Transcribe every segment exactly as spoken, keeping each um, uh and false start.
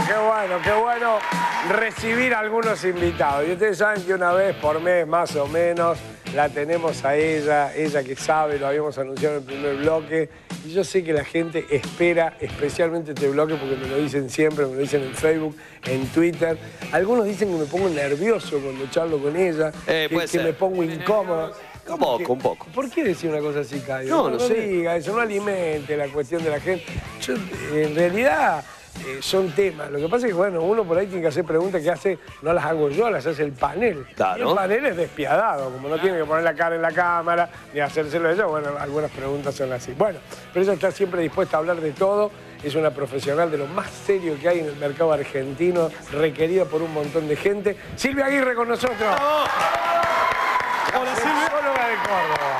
qué bueno, qué bueno recibir a algunos invitados. Y ustedes saben que una vez por mes, más o menos, la tenemos a ella, ella que sabe, lo habíamos anunciado en el primer bloque. Y yo sé que la gente espera especialmente este bloque porque me lo dicen siempre, me lo dicen en Facebook, en Twitter. Algunos dicen que me pongo nervioso cuando charlo con ella, Eh, que, que me pongo incómodo. Un poco, un poco. ¿Por qué decir una cosa así, Caio? No, no, no sé. diga eso, no alimente la cuestión de la gente. Yo, en realidad, eh, son temas. Lo que pasa es que, bueno, uno por ahí tiene que hacer preguntas que hace, no las hago yo, las hace el panel. Claro. Y el panel es despiadado, como no tiene que poner la cara en la cámara, ni hacérselo ellos, bueno, algunas preguntas son así. Bueno, pero ella está siempre dispuesta a hablar de todo. Es una profesional de lo más serio que hay en el mercado argentino, requerida por un montón de gente. Silvia Aguirre con nosotros. ¡Bravo! Hola, Silvia. Sexóloga de Córdoba.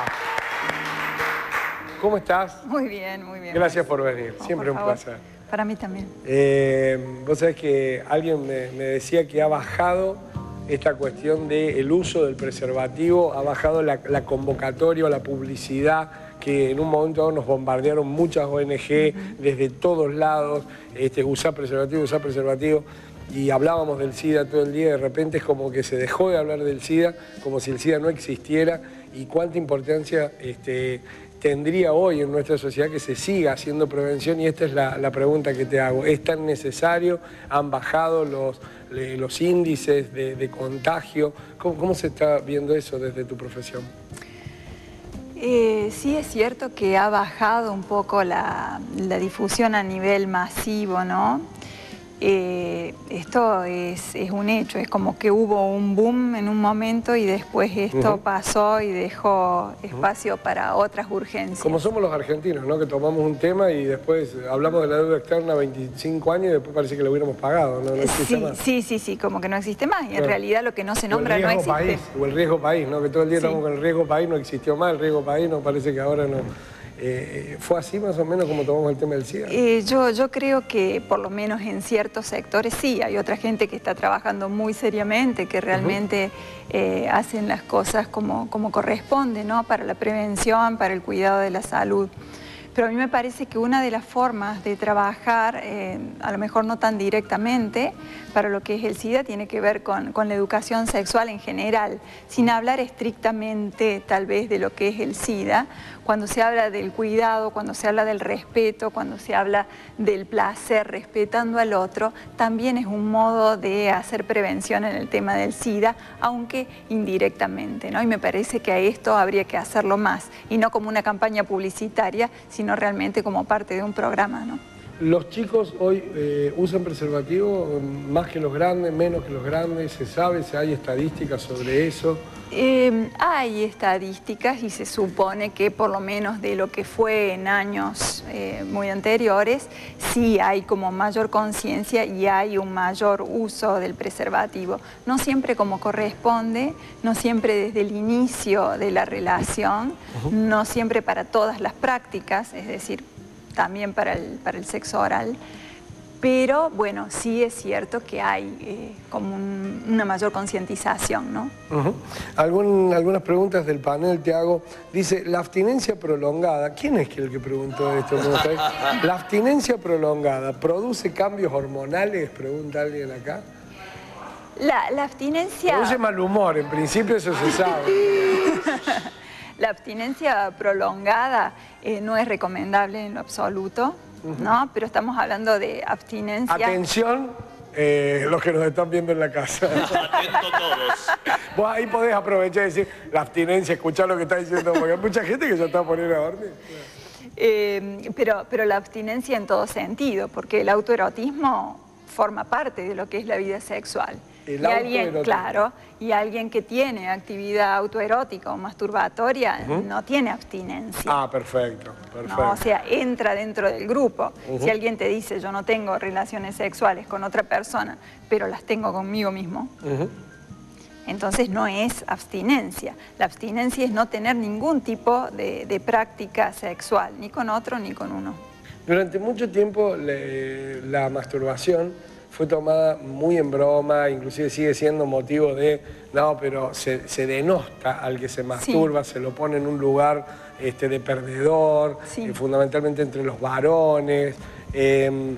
¿Cómo estás? Muy bien, muy bien. Gracias por venir, No, siempre por un favor. placer. Para mí también. Eh, vos sabés que alguien me, me decía que ha bajado esta cuestión del uso del preservativo, ha bajado la, la convocatoria o la publicidad, que en un momento dado nos bombardearon muchas O N G uh-huh. desde todos lados, este, usar preservativo, usar preservativo. Y hablábamos del SIDA todo el día, de repente es como que se dejó de hablar del SIDA, como si el SIDA no existiera, y cuánta importancia este, tendría hoy en nuestra sociedad que se siga haciendo prevención, y esta es la, la pregunta que te hago. ¿Es tan necesario? ¿Han bajado los, los índices de, de contagio? ¿Cómo, ¿Cómo se está viendo eso desde tu profesión? Eh, sí es cierto que ha bajado un poco la, la difusión a nivel masivo, ¿no? Eh, esto es, es un hecho, es como que hubo un boom en un momento y después esto uh-huh. pasó y dejó espacio uh-huh. para otras urgencias. Como somos los argentinos, ¿no? Que tomamos un tema y después hablamos de la deuda externa veinticinco años y después parece que lo hubiéramos pagado, ¿no? No existe sí, más. Sí, sí, sí, como que no existe más y en no. realidad lo que no se nombra no existe. País, o el riesgo país, ¿no? Que todo el día sí. estamos con el riesgo país, no existió más, el riesgo país no parece que ahora no... Eh, ¿Fue así más o menos como tomamos el tema del SIDA? Eh, yo, yo creo que por lo menos en ciertos sectores sí, hay otra gente que está trabajando muy seriamente, que realmente uh-huh. eh, hacen las cosas como, como corresponde, ¿no? Para la prevención, para el cuidado de la salud. Pero a mí me parece que una de las formas de trabajar, eh, a lo mejor no tan directamente, para lo que es el SIDA, tiene que ver con, con la educación sexual en general, sin hablar estrictamente tal vez de lo que es el SIDA. Cuando se habla del cuidado, cuando se habla del respeto, cuando se habla del placer, respetando al otro, también es un modo de hacer prevención en el tema del SIDA, aunque indirectamente, ¿no? Y me parece que a esto habría que hacerlo más, y no como una campaña publicitaria, sino realmente como parte de un programa, ¿no? ¿Los chicos hoy eh, usan preservativo más que los grandes, menos que los grandes? ¿Se sabe? ¿Hay estadísticas sobre eso? Eh, hay estadísticas y se supone que por lo menos de lo que fue en años eh, muy anteriores, sí hay como mayor conciencia y hay un mayor uso del preservativo. No siempre como corresponde, no siempre desde el inicio de la relación, uh-huh. no siempre para todas las prácticas, es decir, también para el, para el sexo oral, pero bueno, sí es cierto que hay eh, como un, una mayor concientización, ¿no? Uh-huh. Algún, algunas preguntas del panel te hago. Dice, la abstinencia prolongada, ¿quién es el que preguntó esto? ¿La abstinencia prolongada produce cambios hormonales? Pregunta alguien acá. La, la abstinencia... Produce mal humor, en principio eso se sabe. La abstinencia prolongada eh, no es recomendable en lo absoluto, uh-huh. ¿no? Pero estamos hablando de abstinencia... Atención, eh, los que nos están viendo en la casa. Atento todos. Vos ahí podés aprovechar y decir la abstinencia, escuchar lo que está diciendo, porque hay mucha gente que ya está poniendo a dormir. Eh, pero, pero la abstinencia en todo sentido, porque el autoerotismo forma parte de lo que es la vida sexual. El y alguien, claro, y alguien que tiene actividad autoerótica o masturbatoria uh-huh. no tiene abstinencia. Ah, perfecto, perfecto. No, o sea, entra dentro del grupo. Uh-huh. Si alguien te dice, yo no tengo relaciones sexuales con otra persona, pero las tengo conmigo mismo, uh-huh. entonces no es abstinencia. La abstinencia es no tener ningún tipo de, de práctica sexual, ni con otro ni con uno. Durante mucho tiempo le, la masturbación fue tomada muy en broma, inclusive sigue siendo motivo de, no, pero se, se denosta al que se masturba, sí. se lo pone en un lugar este, de perdedor, sí. eh, fundamentalmente entre los varones. Eh,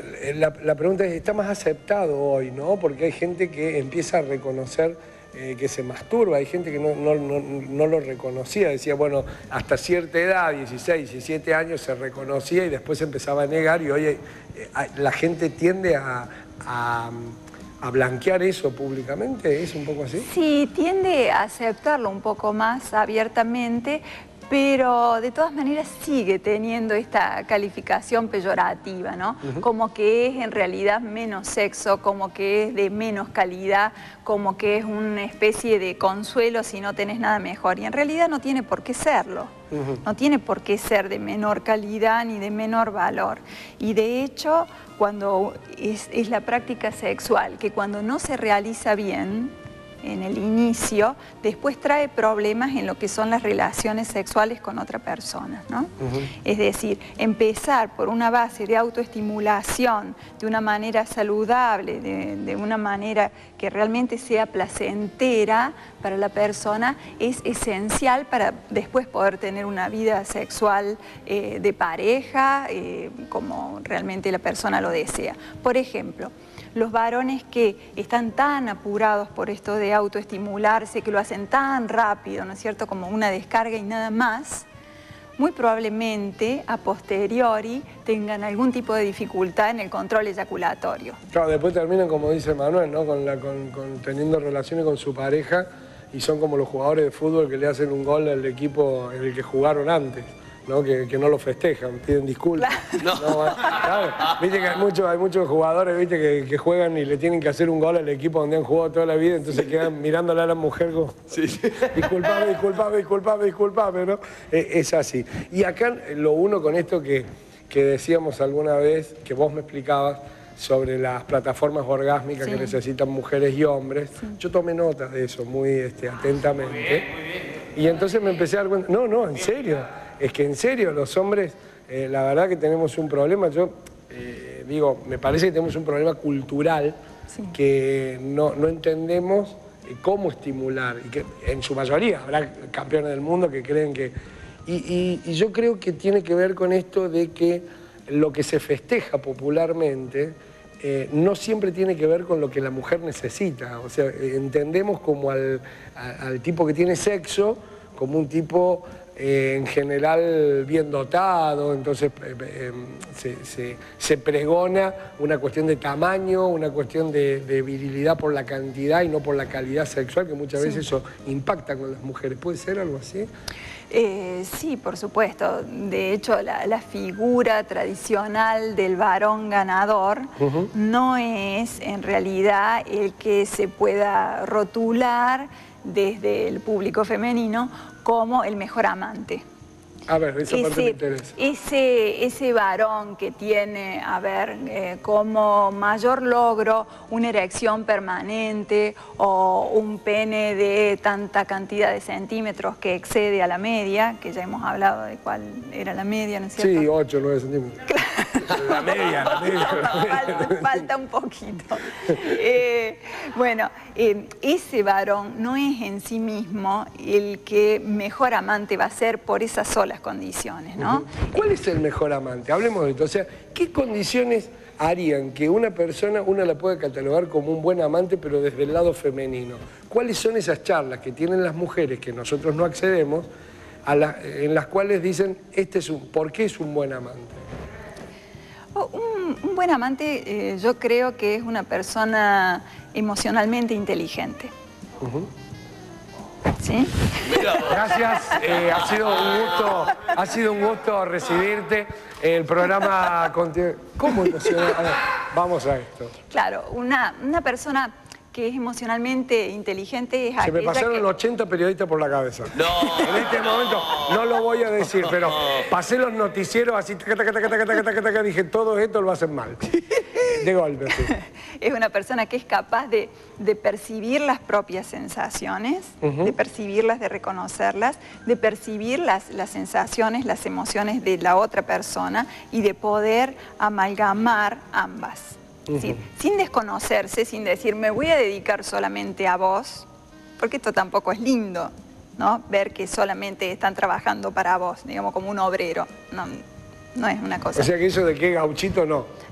la, la pregunta es, ¿está más aceptado hoy, no? Porque hay gente que empieza a reconocer eh, que se masturba, hay gente que no, no, no, no lo reconocía, decía, bueno, hasta cierta edad, dieciséis, diecisiete años, se reconocía y después empezaba a negar, y hoy eh, la gente tiende a... a ¿A blanquear eso públicamente? ¿Es un poco así? Sí, tiende a aceptarlo un poco más abiertamente, pero de todas maneras sigue teniendo esta calificación peyorativa, ¿no? Uh-huh. Como que es en realidad menos sexo, como que es de menos calidad, como que es una especie de consuelo si no tenés nada mejor. Y en realidad no tiene por qué serlo. Uh-huh. No tiene por qué ser de menor calidad ni de menor valor. Y de hecho, cuando es, es la práctica sexual, que cuando no se realiza bien, en el inicio, después trae problemas en lo que son las relaciones sexuales con otra persona, ¿no? Uh-huh. Es decir, empezar por una base de autoestimulación de una manera saludable, de, de una manera que realmente sea placentera para la persona, es esencial para después poder tener una vida sexual eh, de pareja, eh, como realmente la persona lo desea. Por ejemplo, los varones que están tan apurados por esto de autoestimularse, que lo hacen tan rápido, ¿no es cierto?, como una descarga y nada más, muy probablemente a posteriori tengan algún tipo de dificultad en el control eyaculatorio. Claro, después terminan, como dice Manuel, ¿no?, con la, con, con, teniendo relaciones con su pareja, y son como los jugadores de fútbol que le hacen un gol al equipo en el que jugaron antes. ¿No? Que, que no lo festejan, piden disculpas. Claro. No, claro. Viste que hay muchos, hay muchos jugadores, viste, que, que juegan y le tienen que hacer un gol al equipo donde han jugado toda la vida, entonces quedan mirándole a la mujer como, sí, sí. disculpame, disculpame, disculpame, disculpame, ¿no? Es, es así. Y acá lo uno con esto que, que decíamos alguna vez, que vos me explicabas, sobre las plataformas orgásmicas, sí, que necesitan mujeres y hombres. Sí. Yo tomé nota de eso muy este, atentamente. Muy bien, muy bien. Y entonces me empecé a dar cuenta, no, no, en serio. Es que en serio, los hombres, eh, la verdad que tenemos un problema. Yo eh, digo, me parece que tenemos un problema cultural, sí, que no, no entendemos cómo estimular. Y que en su mayoría habrá campeones del mundo que creen que... Y, y, y yo creo que tiene que ver con esto de que lo que se festeja popularmente eh, no siempre tiene que ver con lo que la mujer necesita. O sea, entendemos como al, a, al tipo que tiene sexo como un tipo... Eh, en general bien dotado, entonces eh, eh, se, se, se pregona una cuestión de tamaño, una cuestión de, de virilidad por la cantidad y no por la calidad sexual, que muchas, sí, veces eso impacta con las mujeres. ¿Puede ser algo así? Eh, sí, por supuesto. De hecho, la, la figura tradicional del varón ganador uh-huh. no es en realidad el que se pueda rotular desde el público femenino como el mejor amante. A ver, esa ese, parte me interesa. Ese, ese varón que tiene, a ver, eh, como mayor logro una erección permanente o un pene de tanta cantidad de centímetros que excede a la media, que ya hemos hablado de cuál era la media, ¿no es cierto? Sí, ocho, nueve centímetros. Claro. La media, la media. No, falta, falta un poquito. Eh, bueno, eh, ese varón no es en sí mismo el que mejor amante va a ser por esas solas condiciones, ¿no? Uh-huh. ¿Cuál es el mejor amante? Hablemos de esto. O sea, ¿qué condiciones harían que una persona, una la pueda catalogar como un buen amante, pero desde el lado femenino? ¿Cuáles son esas charlas que tienen las mujeres que nosotros no accedemos, a la, en las cuales dicen, este es un, ¿por qué es un buen amante? Oh, un, un buen amante eh, yo creo que es una persona emocionalmente inteligente. Uh-huh. ¿Sí? Gracias, eh, ha sido un gusto, ha sido un gusto recibirte. El programa contiene... ¿Cómo emocional? A ver, vamos a esto. Claro, una, una persona que es emocionalmente inteligente es aquella Se me pasaron que... ochenta periodistas por la cabeza. No. En este momento no lo voy a decir, pero pasé los noticieros así, taca, taca, taca, taca, taca, taca, taca, dije, todo esto lo hacen mal. De golpe, sí. Es una persona que es capaz de, de percibir las propias sensaciones, uh-huh. de percibirlas, de reconocerlas, de percibir las, las sensaciones, las emociones de la otra persona y de poder amalgamar ambas. Uh-huh. ¿Sí? Sin desconocerse, sin decir, me voy a dedicar solamente a vos, porque esto tampoco es lindo, ¿no? Ver que solamente están trabajando para vos, digamos, como un obrero. No, no es una cosa. O sea que eso de que gauchito no.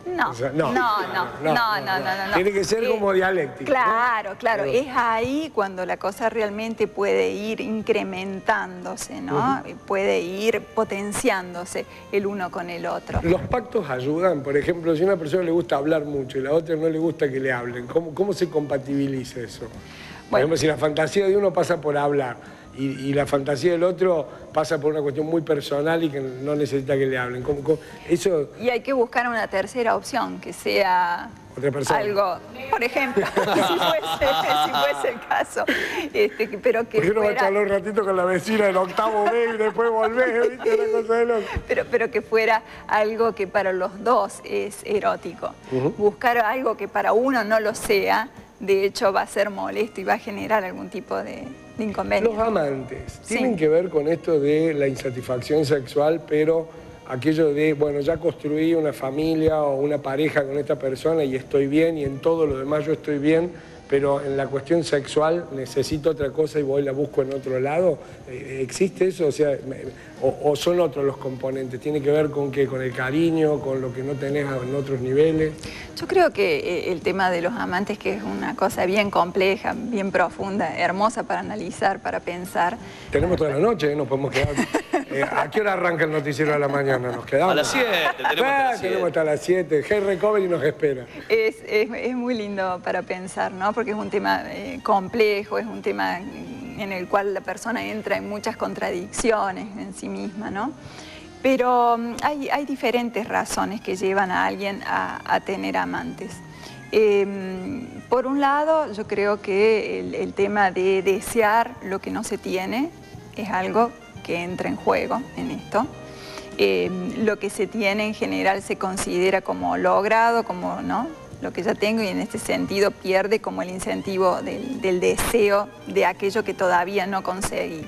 No, O sea, no, no, no, no, no, no, no, no. Tiene que ser Eh, como dialéctico. Claro, claro. Claro. Es ahí cuando la cosa realmente puede ir incrementándose, ¿no? Uh-huh. Puede ir potenciándose el uno con el otro. Los pactos ayudan, por ejemplo, si a una persona le gusta hablar mucho y a la otra no le gusta que le hablen, ¿cómo, cómo se compatibiliza eso? Por Bueno. ejemplo, si la fantasía de uno pasa por hablar y, y la fantasía del otro pasa por una cuestión muy personal y que no necesita que le hablen. ¿Cómo, cómo? Eso... Y hay que buscar una tercera opción, que sea Otra persona. algo, por ejemplo, si fuese, si fuese el caso, este, pero que ¿Por qué no va a fuera... charlar un ratito con la vecina del octavo B y después volver? ¿Viste? Una cosa de loco. Pero, pero que fuera algo que para los dos es erótico. Uh-huh. Buscar algo que para uno no lo sea, de hecho va a ser molesto y va a generar algún tipo de, de inconveniente. Los amantes Sí. tienen que ver con esto de la insatisfacción sexual, pero aquello de, bueno, ya construí una familia o una pareja con esta persona y estoy bien y en todo lo demás yo estoy bien, pero en la cuestión sexual necesito otra cosa y voy y la busco en otro lado. ¿Existe eso? O sea, o, o son otros los componentes. ¿Tiene que ver con qué? ¿Con el cariño? ¿Con lo que no tenés en otros niveles? Yo creo que el tema de los amantes, que es una cosa bien compleja, bien profunda, hermosa para analizar, para pensar. Tenemos toda la noche, ¿eh? Nos podemos quedar. Eh, ¿A qué hora arranca el noticiero de la mañana? ¿Nos quedamos? A las siete, tenemos Ah, hasta las tenemos siete. hasta las siete. Hey Recovery nos espera. Es, es, es muy lindo para pensar, ¿no? Porque es un tema eh, complejo, es un tema en el cual la persona entra en muchas contradicciones en sí misma, ¿no? Pero um, hay, hay diferentes razones que llevan a alguien a, a tener amantes. Eh, por un lado, yo creo que el, el tema de desear lo que no se tiene es algo que entra en juego en esto. Eh, lo que se tiene en general se considera como logrado, como no, lo que ya tengo, y en este sentido pierde como el incentivo del, del deseo de aquello que todavía no conseguí.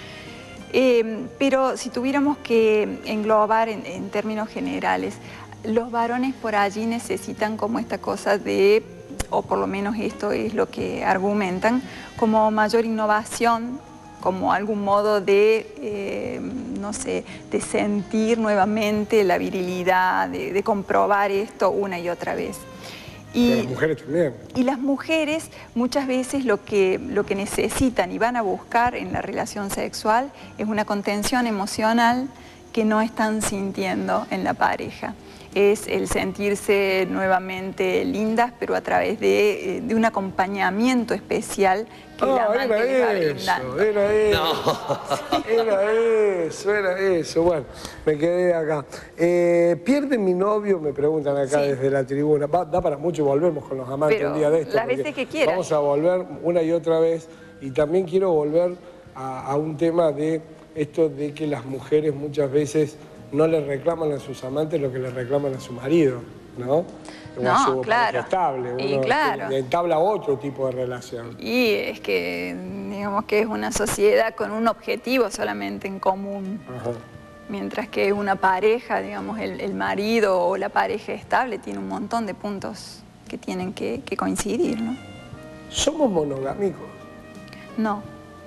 Eh, pero si tuviéramos que englobar en, en términos generales, los varones por allí necesitan como esta cosa de, o por lo menos esto es lo que argumentan, como mayor innovación, como algún modo de, eh, no sé, de sentir nuevamente la virilidad, de, de comprobar esto una y otra vez. Y, Pero las mujeres también. y las mujeres muchas veces lo que, lo que necesitan y van a buscar en la relación sexual es una contención emocional que no están sintiendo en la pareja. Es el sentirse nuevamente lindas, pero a través de, de un acompañamiento especial que el Ah, amante era les va eso, brindando. era eso, era eso, era eso. Bueno, me quedé acá. Eh, ¿Pierde mi novio? Me preguntan acá Sí. desde la tribuna. Va, da para mucho y volvemos con los amantes Pero un día de esto. las porque veces que quieras. Vamos a volver una y otra vez. Y también quiero volver a, a un tema de esto de que las mujeres muchas veces no le reclaman a sus amantes lo que le reclaman a su marido, ¿no? O No, a su claro. pareja estable. Y Uno claro. entabla otro tipo de relación. Y es que, digamos que es una sociedad con un objetivo solamente en común. Ajá. Mientras que una pareja, digamos, el, el marido o la pareja estable tiene un montón de puntos que tienen que, que coincidir, ¿no? ¿Somos monogámicos? No.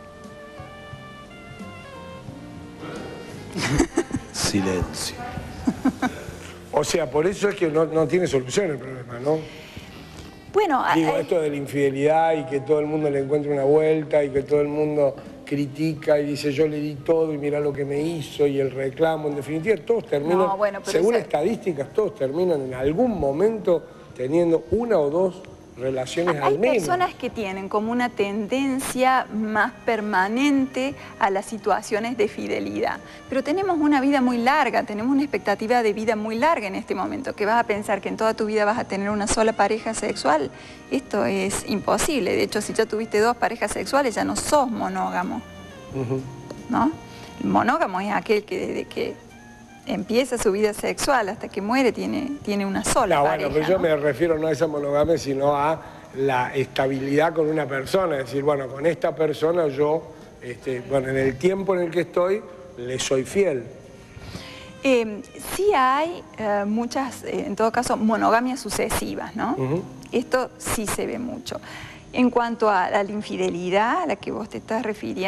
Silencio. O sea, por eso es que no, no tiene solución el problema, ¿no? Bueno, Digo, hay- esto de la infidelidad y que todo el mundo le encuentre una vuelta y que todo el mundo critica y dice yo le di todo y mira lo que me hizo y el reclamo, en definitiva todos terminan, No, bueno, pero según esa- estadísticas, todos terminan en algún momento teniendo una o dos relaciones hay al menos. personas que tienen como una tendencia más permanente a las situaciones de fidelidad, pero tenemos una vida muy larga, tenemos una expectativa de vida muy larga en este momento, que vas a pensar que en toda tu vida vas a tener una sola pareja sexual. Esto es imposible. De hecho, si ya tuviste dos parejas sexuales, ya no sos monógamo, Ujú. ¿no? El monógamo es aquel que desde que empieza su vida sexual hasta que muere tiene, tiene una sola No, pareja. bueno, pero yo ¿no? me refiero no a esa monogamia, sino a la estabilidad con una persona. Es decir, bueno, con esta persona yo, este, bueno, en el tiempo en el que estoy, le soy fiel. Eh, sí hay eh, muchas, eh, en todo caso, monogamias sucesivas, ¿no? Ujú. Esto sí se ve mucho. En cuanto a, a la infidelidad a la que vos te estás refiriendo,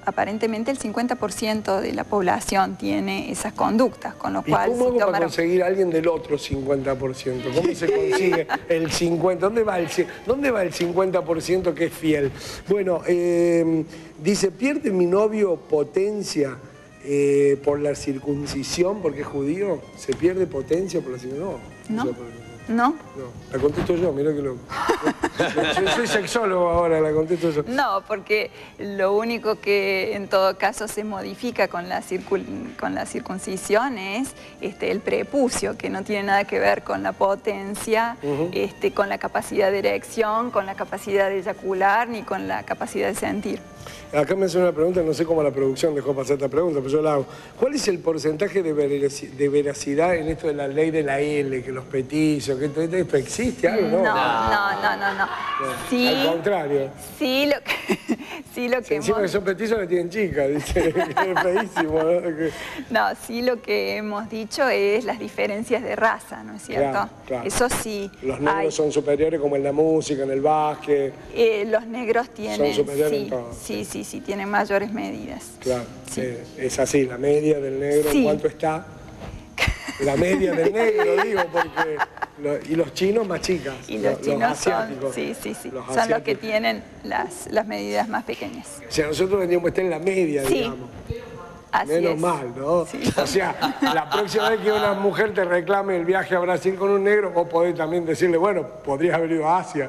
aparentemente el cincuenta por ciento de la población tiene esas conductas, con lo ¿Y cual... cómo hago si para tomaron... conseguir a alguien del otro cincuenta por ciento? ¿Cómo se consigue el cincuenta por ciento? ¿Dónde va el, dónde va el cincuenta por ciento que es fiel? Bueno, eh, dice, ¿pierde mi novio potencia eh, por la circuncisión porque es judío? ¿Se pierde potencia por la circuncisión? No. No. No. ¿No? No, la contesto yo, mirá que lo... Yo soy sexólogo ahora, la contesto yo. No, porque lo único que en todo caso se modifica con la, con la circuncisión es este, el prepucio, que no tiene nada que ver con la potencia, uh-huh. este, con la capacidad de erección, con la capacidad de eyacular, ni con la capacidad de sentir. Acá me hacen una pregunta, no sé cómo la producción dejó pasar esta pregunta, pero yo la hago. ¿Cuál es el porcentaje de, verac de veracidad en esto de la ley de la L, que los petizos, que esto, esto existe algo? No, no, no, no, no. no. Sí, al contrario. Sí, lo que, sí, lo que encima hemos... que son petizos que tienen chicas, dice, que es feísimo, ¿no? Que... No, sí lo que hemos dicho es las diferencias de raza, ¿no es cierto? Claro, claro. Eso sí. Los negros hay... son superiores como en la música, en el básquet. Eh, los negros tienen... Son superiores sí, en todo. Sí, sí, sí, tienen mayores medidas. Claro, sí. eh, es así, la media del negro, sí. ¿en cuánto está? La media del negro, digo, porque... Lo, y los chinos más chicas, y los, los, chinos los asiáticos. Son, sí, sí, sí. Los son los que tienen las, las medidas más pequeñas. O sea, nosotros tendríamos que estar en la media, sí. digamos. Así Menos es. mal, ¿no? Sí. O sea, la próxima vez que una mujer te reclame el viaje a Brasil con un negro, vos podés también decirle, bueno, podrías haber ido a Asia.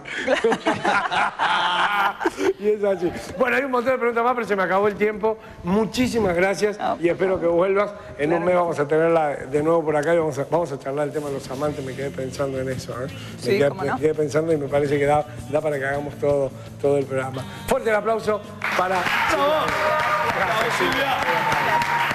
Y es así. Bueno, hay un montón de preguntas más, pero se me acabó el tiempo. Muchísimas gracias no, y espero que vuelvas. En claro. un mes vamos a tenerla de nuevo por acá y vamos a, vamos a charlar el tema de los amantes. Me quedé pensando en eso, ¿eh? Sí, me, quedé, ¿cómo no? me quedé pensando y me parece que da, da para que hagamos todo, todo el programa. Fuerte el aplauso para... ¡Bravo! ¡Bravo, Silvia!